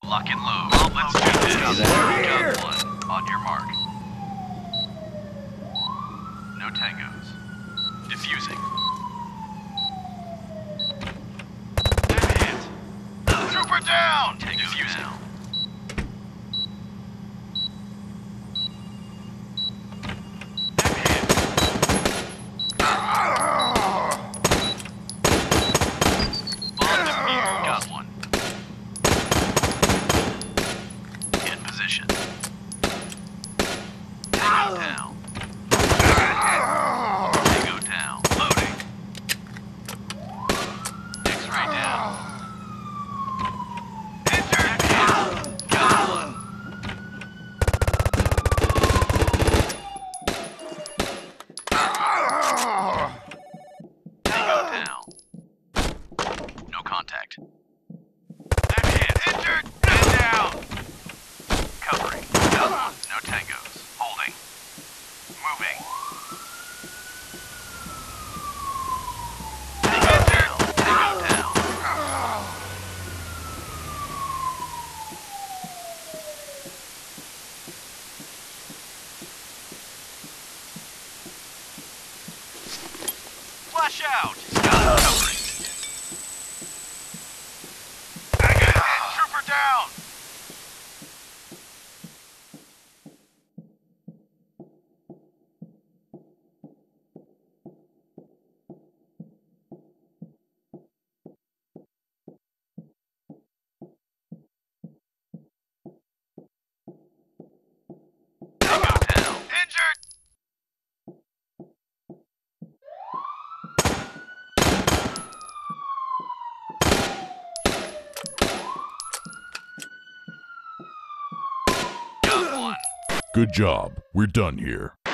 Lock and load. Let's do this. Got one. On your mark. No tangos. Diffusing. That hit. Trooper down! Diffusing. Down. Contact. That hit. Injured. Man down. Covering. No tangos. Holding. Moving. Tango down. Tango down. Flash out. Covering. Down! Tango down. Injured! Good job. We're done here.